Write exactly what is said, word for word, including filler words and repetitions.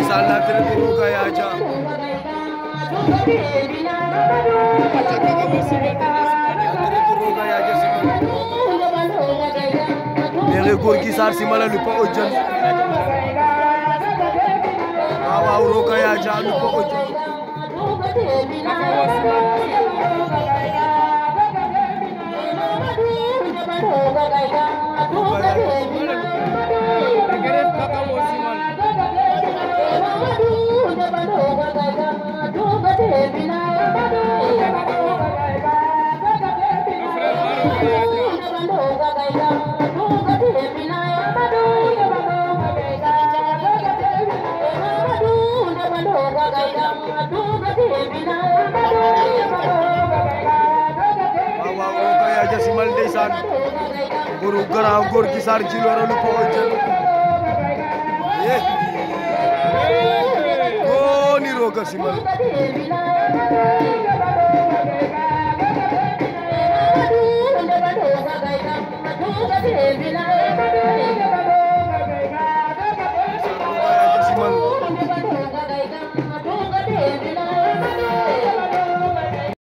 ndeysaan l'entrée de Roga Yaaja mere Gorgui Sarr simala lupa ojan waaw Roga Yaaja lupa ojan Simal ndeysaan guru grand Gorgui Sarr ci loro lu ko jël eh oh ni Roga simal Thank you.